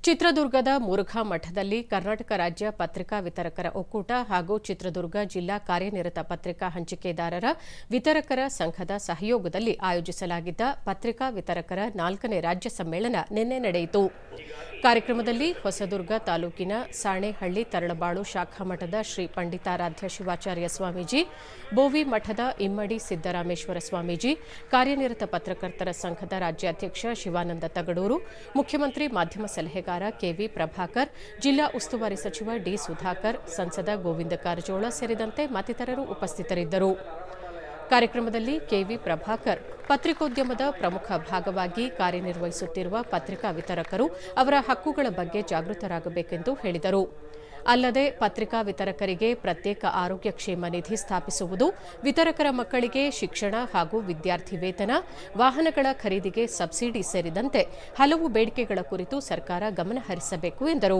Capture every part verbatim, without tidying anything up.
ಚಿತ್ರದುರ್ಗದ ಮುರುಘಾ ಮಠದಲ್ಲಿ ಕರ್ನಾಟಕ ರಾಜ್ಯ ಪತ್ರಿಕಾ ವಿತರಕರ ಒಕ್ಕೂಟ ಹಾಗೂ ಚಿತ್ರದುರ್ಗ ಜಿಲ್ಲಾ ಕಾರ್ಯನಿರತ ಪತ್ರಿಕಾ ಹಂಚಿಕೆದಾರರ ವಿತರಕರ ಸಂಘದ ಸಹಯೋಗದಲ್ಲಿ ಆಯೋಜಿಸಲಾಗಿದ್ದ ಪತ್ರಿಕಾ ವಿತರಕರ ನಾಲ್ಕನೇ ರಾಜ್ಯ ಸಮ್ಮೇಳನ ನಿನ್ನೆ ನಡೆಯಿತು. ಕಾರ್ಯಕ್ರಮದಲ್ಲಿ ಹೊಸದುರ್ಗ ತಾಲೂಕಿನ ಸಾಣೇಹಳ್ಳಿ ತರಳಬಾಳು ಶಾಖಾಮಠದ ಶ್ರೀ ಪಂಡಿತಾರಾಧ್ಯ ಶಿವಾಚಾರ್ಯ ಸ್ವಾಮೀಜಿ, ಬೋವಿ ಮಠದ ಇಮ್ಮಡಿ ಸಿದ್ದರಾಮೇಶ್ವರ ಸ್ವಾಮೀಜಿ, ಕಾರ್ಯನಿರತ ಪತ್ರಕರ್ತರ ಸಂಘದ ರಾಜ್ಯಾಧ್ಯಕ್ಷ ಶಿವಾನಂದ ತಗಡೂರು, ಮುಖ್ಯಮಂತ್ರಿ ಮಾಧ್ಯಮ ಸಲಹೆಗಾರ ಕೆವಿ ಪ್ರಭಾಕರ್, ಜಿಲ್ಲಾ ಉಸ್ತುವಾರಿ ಸಚಿವ ಡಿ ಸುಧಾಕರ್, ಸಂಸದ ಗೋವಿಂದ ಕಾರಜೋಳ ಸೇರಿದಂತೆ ಮತ್ತಿತರರು ಉಪಸ್ಥಿತರಿದ್ದರು. ಕಾರ್ಯಕ್ರಮದಲ್ಲಿ ಕೆವಿ ಪ್ರಭಾಕರ್ ಪತ್ರಿಕೋದ್ಯಮದ ಪ್ರಮುಖ ಭಾಗವಾಗಿ ಕಾರ್ಯನಿರ್ವಹಿಸುತ್ತಿರುವ ಪತ್ರಿಕಾ ವಿತರಕರು ಅವರ ಹಕ್ಕುಗಳ ಬಗ್ಗೆ ಜಾಗೃತರಾಗಬೇಕೆಂದು ಹೇಳಿದರು. ಅಲ್ಲದೆ ಪತ್ರಿಕಾ ವಿತರಕರಿಗೆ ಪ್ರತ್ಯೇಕ ಆರೋಗ್ಯ ಕ್ಷೇಮ ನಿಧಿ ಸ್ಥಾಪಿಸುವುದು, ವಿತರಕರ ಮಕ್ಕಳಿಗೆ ಶಿಕ್ಷಣ ಹಾಗೂ ವಿದ್ಯಾರ್ಥಿ ವೇತನ, ವಾಹನಗಳ ಖರೀದಿಗೆ ಸಬ್ಸಿಡಿ ಸೇರಿದಂತೆ ಹಲವು ಬೇಡಿಕೆಗಳ ಕುರಿತು ಸರ್ಕಾರ ಗಮನ ಹರಿಸಬೇಕು ಎಂದರು.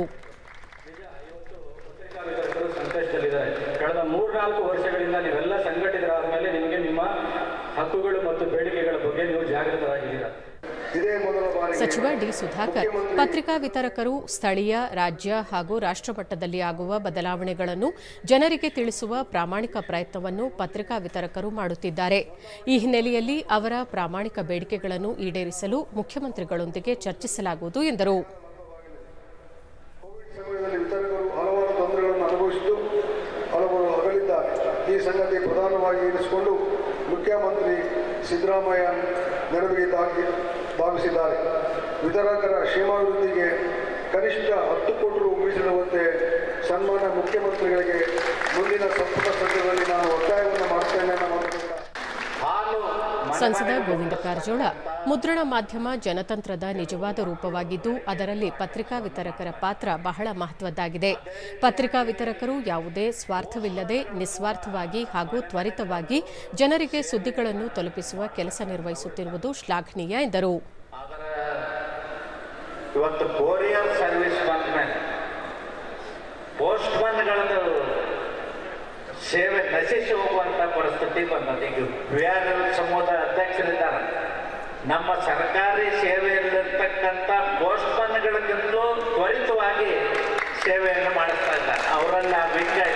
ಕಳೆದ ಮೂರ್ನಾಲ್ಕು ವರ್ಷಗಳಿಂದ ನೀವೆಲ್ಲ ಸಂಘಟಿತರಾದ ಮೇಲೆ ನಿಮಗೆ ನಿಮ್ಮ ಹಕ್ಕುಗಳು ಮತ್ತು ಬೇಡಿಕೆಗಳ ಬಗ್ಗೆ ನೀವು ಜಾಗೃತರಾಗಿದ್ದೀರಾ. ಸಚಿವ ಡಿ ಸುಧಾಕರ್ ಪತ್ರಿಕಾ ವಿತರಕರು ಸ್ಥಳೀಯ, ರಾಜ್ಯ ಹಾಗೂ ರಾಷ್ಟ್ರಮಟ್ಟದಲ್ಲಿ ಆಗುವ ಬದಲಾವಣೆಗಳನ್ನು ಜನರಿಗೆ ತಿಳಿಸುವ ಪ್ರಾಮಾಣಿಕ ಪ್ರಯತ್ನವನ್ನು ಪತ್ರಿಕಾ ವಿತರಕರು ಮಾಡುತ್ತಿದ್ದಾರೆ. ಈ ಹಿನ್ನೆಲೆಯಲ್ಲಿ ಅವರ ಪ್ರಾಮಾಣಿಕ ಬೇಡಿಕೆಗಳನ್ನು ಈಡೇರಿಸಲು ಮುಖ್ಯಮಂತ್ರಿಗಳೊಂದಿಗೆ ಚರ್ಚಿಸಲಾಗುವುದು ಎಂದರು. ಈ ಸಂಗತಿ ಪ್ರಧಾನವಾಗಿ ಇರಿಸಿಕೊಂಡು ಮುಖ್ಯಮಂತ್ರಿ ಸಿದ್ದರಾಮಯ್ಯ ನೆರವಿಗೆ ಧಾವಿಸಿದ್ದಾರೆ. ವಿತರಕರ ಕ್ಷೇಮಾಭಿವೃದ್ಧಿಗೆ ಕನಿಷ್ಠ ಹತ್ತು ಕೋಟಿ ರು ಮೀಸಲಿಡುವಂತೆ ಸನ್ಮಾನ್ಯ ಮುಖ್ಯಮಂತ್ರಿಗಳಿಗೆ ಮುಂದಿನ ಸಂಪುಟ ಸಭೆಯಲ್ಲಿ ನಾನು ಒತ್ತಾಯವನ್ನು ಮಾಡುತ್ತೇನೆ. ಸಂಸದ ಗೋವಿಂದ ಕಾರಜೋಳ, ಮುದ್ರಣ ಮಾಧ್ಯಮ ಜನತಂತ್ರದ ನಿಜವಾದ ರೂಪವಾಗಿದ್ದು ಅದರಲ್ಲಿ ಪತ್ರಿಕಾ ವಿತರಕರ ಪಾತ್ರ ಬಹಳ ಮಹತ್ವದ್ದಾಗಿದೆ. ಪತ್ರಿಕಾ ವಿತರಕರು ಯಾವುದೇ ಸ್ವಾರ್ಥವಿಲ್ಲದೆ ನಿಸ್ವಾರ್ಥವಾಗಿ ಹಾಗೂ ತ್ವರಿತವಾಗಿ ಜನರಿಗೆ ಸುದ್ದಿಗಳನ್ನು ತಲುಪಿಸುವ ಕೆಲಸ ನಿರ್ವಹಿಸುತ್ತಿರುವುದು ಶ್ಲಾಘನೀಯ ಎಂದರು. ಇವತ್ತು ಕೊರಿಯರ್ ಸರ್ವಿಸ್ ಬಂದ ಮೇಲೆ ಪೋಸ್ಟ್ ಮನ್ಗಳದ್ದು ಸೇವೆ ನಶಿಸಿ ಹೋಗುವಂತ ಪರಿಸ್ಥಿತಿ ಬಂದದ್ದು. ಈಗ ವಿ ಆರ್ ಎಲ್ ಸಮೂಹದ ಅಧ್ಯಕ್ಷರಿದ್ದಾರೆ. ನಮ್ಮ ಸರ್ಕಾರಿ ಸೇವೆಯಲ್ಲಿರ್ತಕ್ಕಂಥ ಪೋಸ್ಟ್ ಮನ್ಗಳಿಗಿಂತಲೂ ತ್ವರಿತವಾಗಿ ಸೇವೆಯನ್ನು ಮಾಡಿಸ್ತಾ ಇದ್ದಾರೆ. ಅವರೆಲ್ಲ ವಿಂಗ